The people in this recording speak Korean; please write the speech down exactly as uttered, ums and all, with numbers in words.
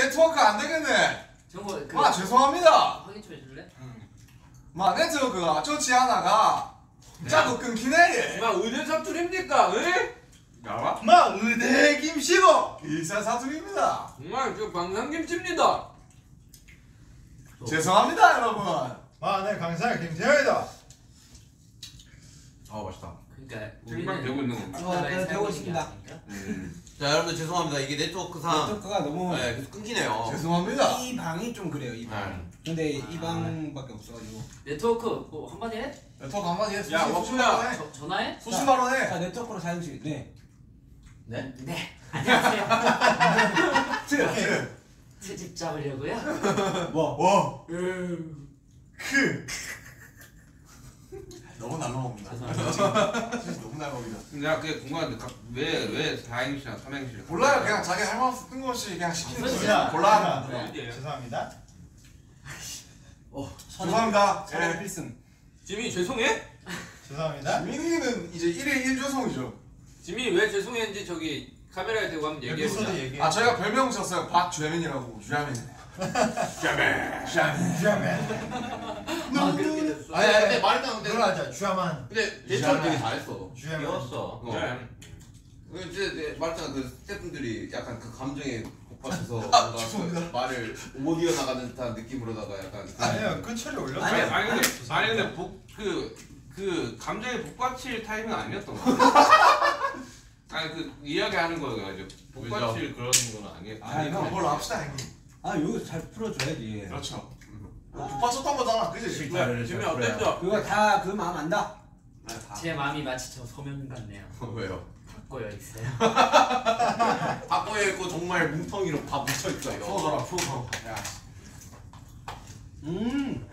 네트워크 안 되겠네. 정보 그 마 죄송합니다. 확인 좀 해줄래? 마 네트워크가 좋지 않아가 자꾸 끊기네. 마 의대 사투리입니까? 에? 야와? 마 의대 김씨고 일산 사투리입니다. 정말 저 방산김치입니다. 죄송합니다 여러분. 마내 강사 김태현이다. 아 맛있다. 그러니까 정말 되고 있는 거. 어, 네, 되고 있습니다. 음. 자 여러분들 죄송합니다. 이게 네트워크상 네트워크가 너무 네, 계속 끊기네요. 죄송합니다. 이 방이 좀 그래요. 이 방. 네. 근데 이 방밖에 없어가지고. 네트워크 뭐 한마디 해? 네트워크 한마디 해. 야, 수신 워크야. 발언 해. 저, 전화해? 수신 발언 해. 자 네트워크로 사용실. 네. 네? 네. 안녕하세요. 트. 트집 잡으려고요. 뭐? 워. 음. 크. 너무 날라옵니다. 진짜 너무 날라옵니다. 내가 그게 궁금한데 왜왜 사행시나 삼행시? 몰라요. 그냥 자기 할 말 없어 뜬금없이 그냥 시키는 아, 거야. 골라. 네. 죄송합니다. 어. 죄송합니다. 선행 예. 필승. 지민이 죄송해? 죄송합니다. 민이는 이제 일일 일조성이죠. 지민이 왜 죄송했는지 저기 카메라에 대고 한번 얘기해보자. 에피소드 얘기해. 아 저희가 별명 졌어요. 박죄민이라고. 죄민. 죄민. 죄민. 아 그렇게 됐어. 아니 아니 근데 말했잖아. 근데 그걸 하자. 주야만. 근데 대처를 되게 잘했어. 주야만. 귀여웠어. 어. 네. 그 이제 내- 말했잖아. 그 스태프분들이 약간 그 감정에 복받쳐서 뭔가 그 말을 못 이어나가는 듯한 느낌으로다가 약간 그- 아니요 그 철이 올렸어. 아니 아니 근데 아니 근데 복그 그 감정에 복받칠 타입은 아니었던 거 같아. 아니 그 이야기하는 거가 이제 복받칠 그런 건 아니었. 아, 이거 그럼 뭘로 합시다 형님. 아 여기서 잘 풀어줘야지. 그렇죠. 북받쳤던 거잖아. 그지? 실타를 지민이 잘 풀어야. 어땠어? 그거 다 그 마음 안다. 제 마음이 마치 저 소면 같네요. 왜요? 꼬여 있어요. 바꿔에 있고 정말 뭉텅이로 다 뭉쳐 있어요. 풀어줘라 풀어줘. 야. 음.